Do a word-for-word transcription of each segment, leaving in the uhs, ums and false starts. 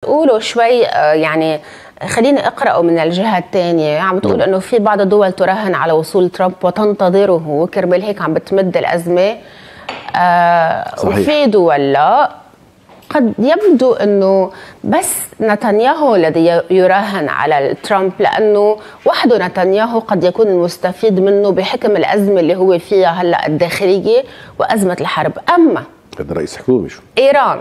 بتقولوا شوي يعني خليني اقرأه من الجهة الثانية، عم بتقول انه في بعض الدول تراهن على وصول ترامب وتنتظره، وكرمال هيك عم بتمد الأزمة. آه وفي دول لا، قد يبدو انه بس نتنياهو الذي يراهن على ترامب، لانه وحده نتنياهو قد يكون المستفيد منه بحكم الازمه اللي هو فيها هلا الداخليه وازمه الحرب. اما هذا رئيس حكومه شو؟ ايران،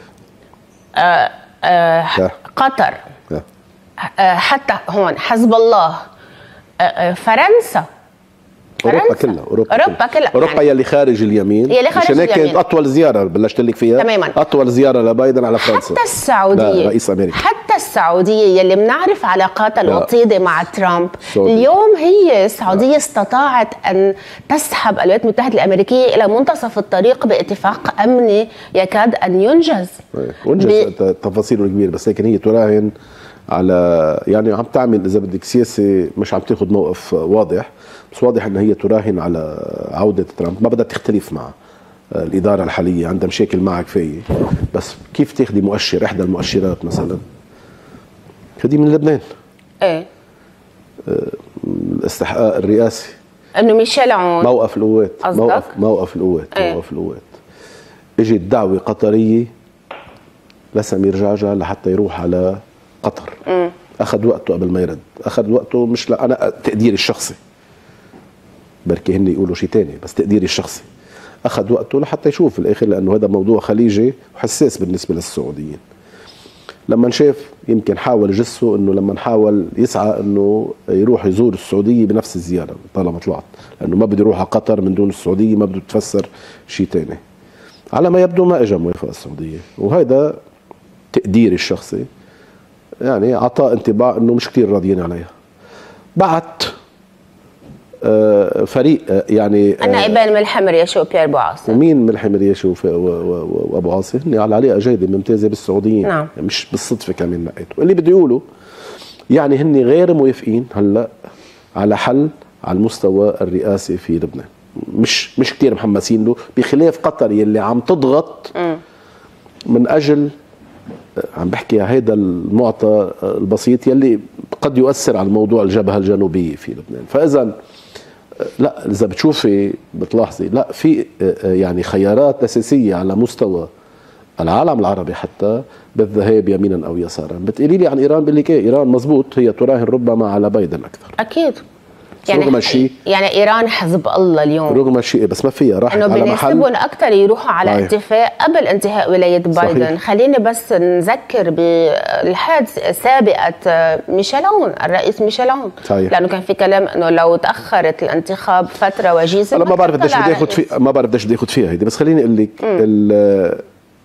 آه آه قطر، آه حتى هون حزب الله، آه آه فرنسا، اوروبا كلها، اوروبا, أوروبا كلها، اوروبا يعني يلي خارج اليمين، يلي خارج اليمين اليمين. كانت اطول زياره بلشت لك فيها تماما، اطول زياره لبايدن على فرنسا، حتى السعوديه، رئيس امريكا، حتى السعوديه يلي بنعرف علاقاتها الوطيده مع ترامب. سعودية. اليوم هي السعوديه استطاعت ان تسحب الولايات المتحده الامريكيه الى منتصف الطريق باتفاق امني يكاد ان ينجز. ونجز ب... تفاصيله الكبيره، بس لكن هي تراهن على يعني عم تعمل اذا بدك سياسه، مش عم تاخذ موقف واضح، بس واضح ان هي تراهن على عوده ترامب. ما بدها تختلف مع الاداره الحاليه، عندها مشاكل معها كفايه، بس كيف تاخذي مؤشر، احدى المؤشرات مثلا هذه من لبنان، ايه الاستحقاق الرئاسي، انه ميشيل عون موقف القوات، موقف موقف القوات ايه؟ موقف القوات اجت دعوه قطريه لسمير جعجع لحتى يروح على قطر. م. اخذ وقته قبل ما يرد، اخذ وقته، مش لا انا تقديري الشخصي، بركي هن يقولوا شيء ثاني، بس تقديري الشخصي اخذ وقته لحتى يشوف في الاخر، لانه هذا موضوع خليجي وحساس بالنسبه للسعوديين. لما شاف يمكن حاول جسه انه لما حاول يسعى انه يروح يزور السعوديه بنفس الزياره طالما طلعت، لانه ما بده يروح على قطر من دون السعوديه، ما بده تفسر شيء ثاني. على ما يبدو ما اجى موافقه السعوديه، وهذا تقديري الشخصي يعني عطاء انطباع انه مش كثير راضيين عليها. بعت فريق يعني النائبين ملحم رياشو وبيير بوعاصم. ومين ملحم رياشو وابو عاصم؟ هن على علاقه جيده ممتازه بالسعوديين. نعم. يعني مش بالصدفه كمان نقيته. اللي بده يقولوا يعني هن غير موافقين هلا على حل على المستوى الرئاسي في لبنان، مش مش كثير محمسين له، بخلاف قطر يلي عم تضغط م. من اجل، عم بحكي هيدا المعطى البسيط يلي قد يؤثر على موضوع الجبهة الجنوبية في لبنان. فإذا لا، إذا بتشوفي بتلاحظي لا في يعني خيارات أساسية على مستوى العالم العربي حتى بالذهاب يمينا أو يسارا. بتقولي لي عن إيران، بقول لك إيه، إيران مزبوط هي تراهن ربما على بايدن أكثر. أكيد. يعني رغم الشيء يعني ايران حزب الله اليوم، رغم الشيء بس ما فيها راحت على محل انه اكثر يروحوا على طيب. اتفاق قبل انتهاء ولايه بايدن. صحيح. خليني بس نذكر بالحادثه سابقه ميشيل عون، الرئيس ميشيل عون، لانه كان في كلام انه لو تاخرت الانتخاب فتره وجيزه. انا ما بعرف قديش بدي اخذ فيها، ما بعرف قديش بدي اخذ فيها هيدي، بس خليني اقول لك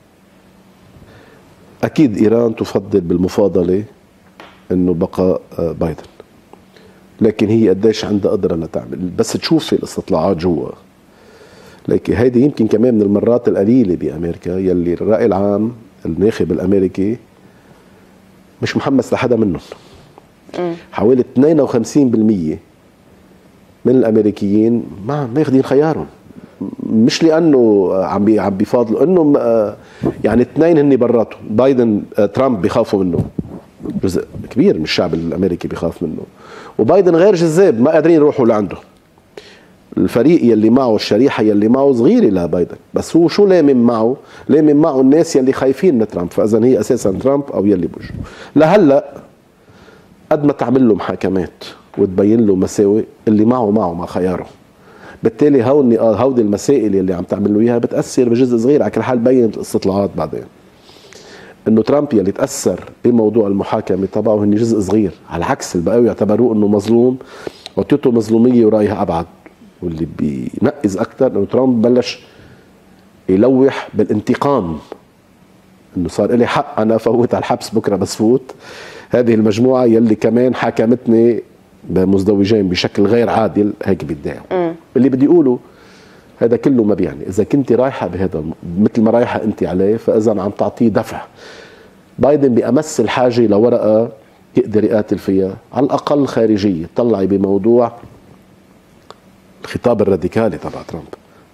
اكيد ايران تفضل بالمفاضله انه بقاء بايدن، لكن هي قديش عندها قدرة لتعمل، بس تشوف في الاستطلاعات جوا. لكن هيدي يمكن كمان من المرات القليلة بأمريكا يلي الرأي العام الناخب الأمريكي مش محمس لحدا منهم. حوالي اثنين وخمسين بالمئة من الأمريكيين ما ماخذين خيارهم، مش لأنه عم بي عم بيفاضلوا، إنه يعني اثنين هن براتهم، بايدن ترامب بيخافوا منه، جزء كبير من الشعب الأمريكي بيخاف منه، وبايدن غير جذاب ما قادرين يروحوا لعنده. الفريق يلي معه، الشريحه يلي معه صغيره لبايدن، بس هو شو لامم معه؟ لامم معه الناس يلي خايفين من ترامب، فاذا هي اساسا ترامب او يلي بوجهه. لهلا قد ما تعمل له محاكمات وتبين له مساوئ، اللي معه معه مع خياره. بالتالي هون هودي المسائل يلي عم تعمل له اياها بتاثر بجزء صغير. على كل حال بينت الاستطلاعات بعدين انه ترامب يلي تاثر بموضوع المحاكمه تبعه هن جزء صغير، على عكس البقاوي يعتبروه انه مظلوم وعطيته مظلوميه ورايها ابعد. واللي بينقز اكثر انه ترامب بلش يلوح بالانتقام، انه صار لي حق انا فوت على الحبس بكره بس فوت. هذه المجموعه يلي كمان حاكمتني بمزدوجين بشكل غير عادل، هيك بيدعوا. اللي بدي اقوله هذا كله ما بيعني، اذا كنت رايحه بهذا مثل ما رايحه انت عليه، فاذا عم تعطيه دفع. بايدن بأمس الحاجه لورقه يقدر يقاتل فيها، على الاقل خارجيه، طلعي بموضوع الخطاب الراديكالي تبع ترامب،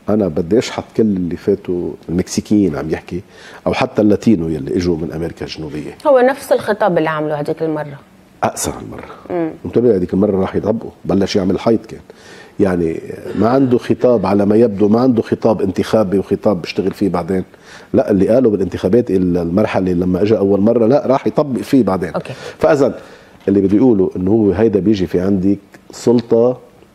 انا بدي اشحط كل اللي فاتوا المكسيكيين عم يحكي، او حتى اللاتينو يلي اجوا من امريكا الجنوبيه. هو نفس الخطاب اللي عمله هذيك المره، اقصر المره. انتبه هذيك المره راح يطبقوا، بلش يعمل حيط كان. يعني ما عنده خطاب على ما يبدو، ما عنده خطاب انتخابي وخطاب بيشتغل فيه بعدين. لا، اللي قاله بالانتخابات المرحله لما اجى اول مره لا راح يطبق فيه بعدين. أوكي. فاذا اللي بده يقوله انه هو هيدا بيجي في عندك سلطه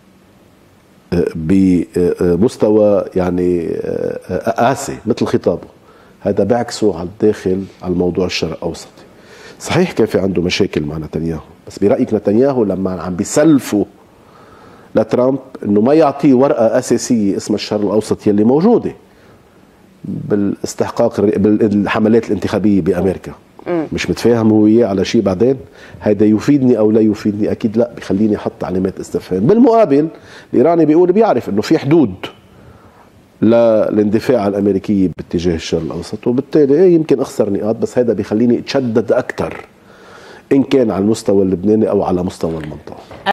بمستوى يعني قاسي مثل خطابه، هذا بيعكسه على الداخل على الموضوع الشرق الاوسطي. صحيح كان في عنده مشاكل مع نتنياهو، بس برايك نتنياهو لما عم بيسلفوا لترامب انه ما يعطيه ورقه اساسيه اسمها الشرق الاوسط يلي موجوده بالاستحقاق بالحملات الانتخابيه بامريكا، مش متفاهم هو اياه على شيء بعدين، هيدا يفيدني او لا يفيدني؟ اكيد لا، بخليني احط علامات استفهام. بالمقابل الايراني بيقول بيعرف انه في حدود للاندفاع الامريكيه باتجاه الشرق الاوسط، وبالتالي يمكن اخسر نقاط، بس هذا بخليني اتشدد اكثر ان كان على المستوى اللبناني او على مستوى المنطقه.